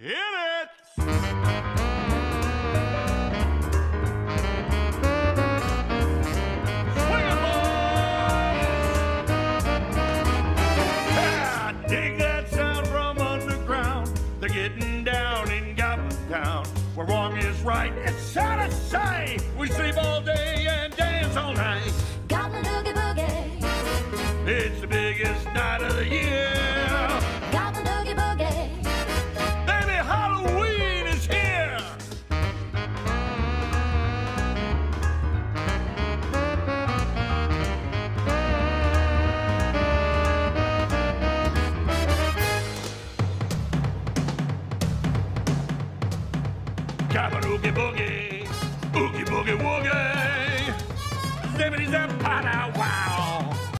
Hit it! Swing it, boys! Ah, dig that sound from underground. They're getting down in Goblin Town. Where wrong is right, it's out of sight. We sleep all day and dance all night. Goblin Oogie Boogie. It's the biggest night of the year. Goblin Oogie Boogie. Baby, Halloween is here. Goblin Oogie Boogie, Oogie Boogie Woogie, zippity zap pow wow.